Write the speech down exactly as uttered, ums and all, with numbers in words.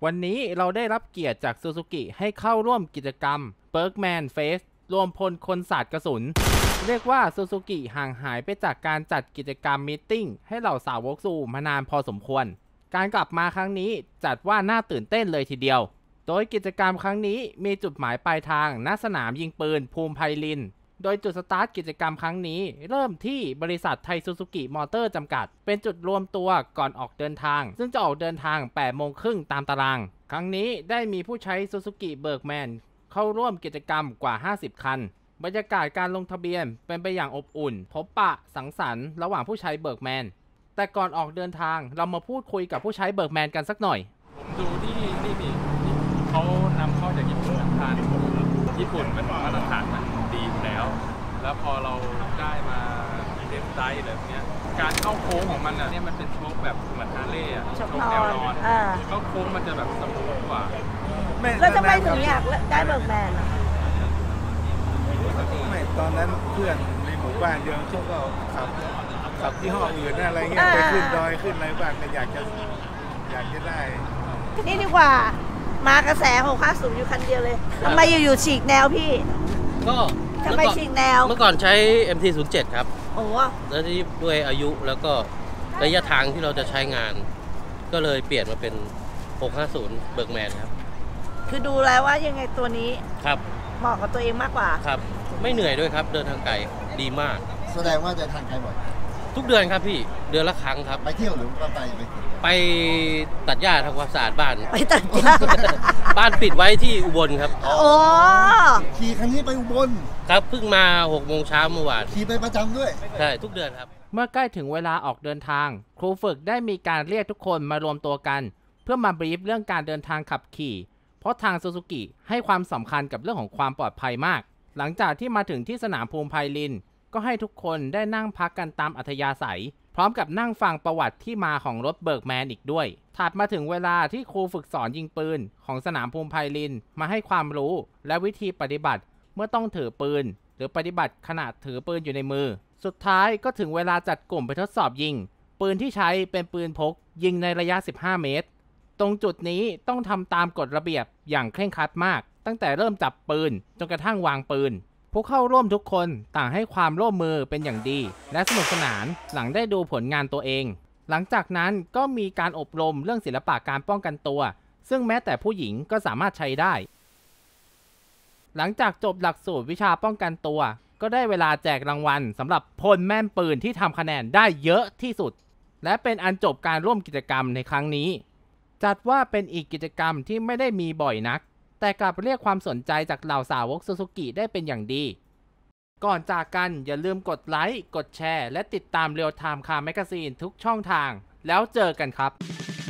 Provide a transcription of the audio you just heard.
วันนี้เราได้รับเกียรติจากซูซูกิให้เข้าร่วมกิจกรรม Bergman Fest รวมพลคนศาสตร์กระสุนเรียกว่าซูซูกิห่างหายไปจากการจัดกิจกรรมมีตติ้งให้เหล่าสาวกซูมานานพอสมควรการกลับมาครั้งนี้จัดว่าน่าตื่นเต้นเลยทีเดียวโดยกิจกรรมครั้งนี้มีจุดหมายปลายทางณสนามยิงปืนภูมิไพลินโดยจุดสตาร์ทกิจกรรมครั้งนี้เริ่มที่บริษัทไทยซูซูกิมอเตอร์จำกัดเป็นจุดรวมตัวก่อนออกเดินทางซึ่งจะออกเดินทาง แปดโมงครึ่งตามตารางครั้งนี้ได้มีผู้ใช้ซูซูกิเบิร์กแมนเข้าร่วมกิจกรรมกว่าห้าสิบคันบรรยากาศการลงทะเบียนเป็นไปอย่างอบอุ่นพบปะสังสรรค์ระหว่างผู้ใช้เบิร์กแมนแต่ก่อนออกเดินทางเรามาพูดคุยกับผู้ใช้เบิร์กแมนกันสักหน่อยผมดูที่นี่นี่เขานำเข้าจากญี่ปุ่นทานญี่ปุ่นมันมาตรฐานมันดีอยู่แล้วแล้วพอเราได้มาเทสไดร์แบบนี้การเข้าโค้งของมันอ่ะเนี่ยมันเป็นโชคแบบเหมือนฮาร์เลย์อ่ะโชคแนวนอนเข้าโค้งมันจะแบบสมูทกว่าแล้วทำไมถึงอยากได้เบิร์กแมนอ่ะไม่ตอนนั้นเพื่อนในหมู่บ้านเดียวเขาก็ขับขับที่ห้ออื่นอะไรเงี้ยไปขึ้นดอยขึ้นอะไรบ้างก็อยากจะอยากจะได้นี่ดีกว่ามากระแสหกห้าศูนย์อยู่คันเดียวเลยทำไมอยู่ๆฉีกแนวพี่ก็ทำไมฉีกแนวเมื่อก่อนใช้ เอ็ม ที ศูนย์ เจ็ด ครับโอ้แล้วที่ด้วยอายุแล้วก็ระยะทางที่เราจะใช้งานก็เลยเปลี่ยนมาเป็นหกห้าศูนย์เบิร์กแมนครับคือดูแล้วว่ายังไงตัวนี้ครับเหมาะกับตัวเองมากกว่าครับไม่เหนื่อยด้วยครับเดินทางไกลดีมากแสดงว่าเดินทางไกลบ่อยทุกเดือนครับพี่เดือนละครั้งครับไปเที่ยวหรือว่าไปไปไปตัดหญ้าทำความสะอาดบ้านไปตัดหญ้าบ้านปิดไว้ที่อุบลครับโอ้ขี่คันนี้ไปอุบลครับเพิ่งมาหกโมงเช้าเมื่อวานขี่ไปประจำด้วยใช่ทุกเดือนครับเมื่อใกล้ถึงเวลาออกเดินทางครูฝึกได้มีการเรียกทุกคนมารวมตัวกันเพื่อมาบรีฟเรื่องการเดินทางขับขี่เพราะทางซูซูกิให้ความสำคัญกับเรื่องของความปลอดภัยมากหลังจากที่มาถึงที่สนามภูมิไพลินก็ให้ทุกคนได้นั่งพักกันตามอัธยาศัยพร้อมกับนั่งฟังประวัติที่มาของรถเบิร์กแมนอีกด้วยถัดมาถึงเวลาที่ครูฝึกสอนยิงปืนของสนามภูมิไพลินมาให้ความรู้และวิธีปฏิบัติเมื่อต้องถือปืนหรือปฏิบัติขณะถือปืนอยู่ในมือสุดท้ายก็ถึงเวลาจัดกลุ่มไปทดสอบยิงปืนที่ใช้เป็นปืนพกยิงในระยะสิบห้าเมตรตรงจุดนี้ต้องทำตามกฎระเบียบอย่างเคร่งครัดมากตั้งแต่เริ่มจับปืนจนกระทั่งวางปืนผู้เข้าร่วมทุกคนต่างให้ความร่วมมือเป็นอย่างดีและสนุกสนานหลังได้ดูผลงานตัวเองหลังจากนั้นก็มีการอบรมเรื่องศิลปะการป้องกันตัวซึ่งแม้แต่ผู้หญิงก็สามารถใช้ได้หลังจากจบหลักสูตรวิชาป้องกันตัวก็ได้เวลาแจกรางวัลสำหรับพลแม่นปืนที่ทำคะแนนได้เยอะที่สุดและเป็นอันจบการร่วมกิจกรรมในครั้งนี้จัดว่าเป็นอีกกิจกรรมที่ไม่ได้มีบ่อยนักแต่กลับเรียกความสนใจจากเหล่าสาวกซูซูกิได้เป็นอย่างดีก่อนจากกันอย่าลืมกดไลค์กดแชร์และติดตาม Real Time Car Magazine ทุกช่องทางแล้วเจอกันครับ